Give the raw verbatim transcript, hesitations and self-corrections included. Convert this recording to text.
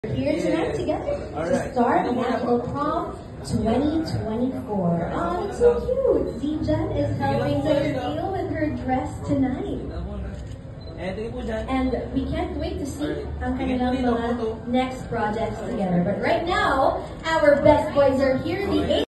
Here tonight together to start National Prom twenty twenty-four. Oh, that's so cute. Zijan is helping to reveal with her dress tonight. And we can't wait to see ang kanilang mga next projects together. But right now, our best boys are here. The